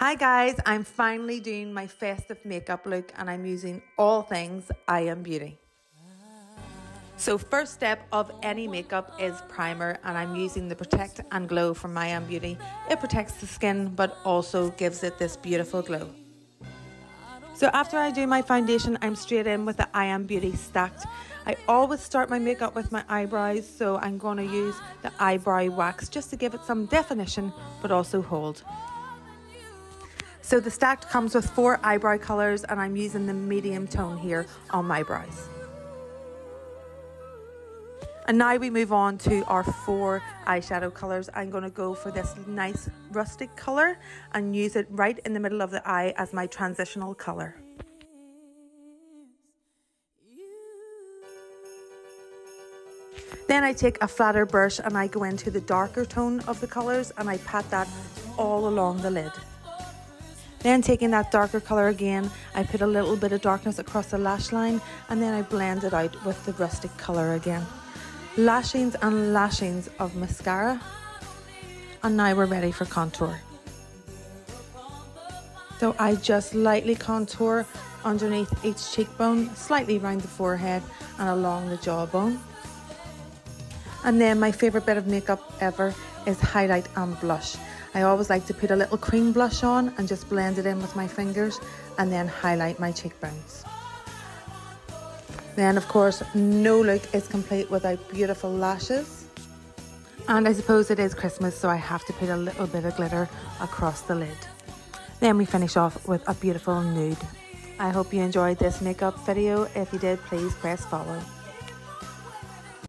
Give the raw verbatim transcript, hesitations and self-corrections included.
Hi guys, I'm finally doing my festive makeup look and I'm using all things I Am Beauty. So first step of any makeup is primer, and I'm using the Protect and Glow from I Am Beauty. It protects the skin but also gives it this beautiful glow. So after I do my foundation, I'm straight in with the I Am Beauty Stacked. I always start my makeup with my eyebrows, so I'm going to use the eyebrow wax just to give it some definition but also hold. So the Stacked comes with four eyebrow colours and I'm using the medium tone here on my brows. And now we move on to our four eyeshadow colours. I'm going to go for this nice rustic colour and use it right in the middle of the eye as my transitional colour. Then I take a flatter brush and I go into the darker tone of the colours and I pat that all along the lid. Then taking that darker colour again, I put a little bit of darkness across the lash line and then I blend it out with the rustic colour again. Lashings and lashings of mascara, and now we're ready for contour. So I just lightly contour underneath each cheekbone, slightly round the forehead and along the jawbone. And then my favourite bit of makeup ever is highlight and blush. I always like to put a little cream blush on and just blend it in with my fingers and then highlight my cheekbones. Then of course, no look is complete without beautiful lashes. And I suppose it is Christmas, so I have to put a little bit of glitter across the lid. Then we finish off with a beautiful nude. I hope you enjoyed this makeup video. If you did, please press follow.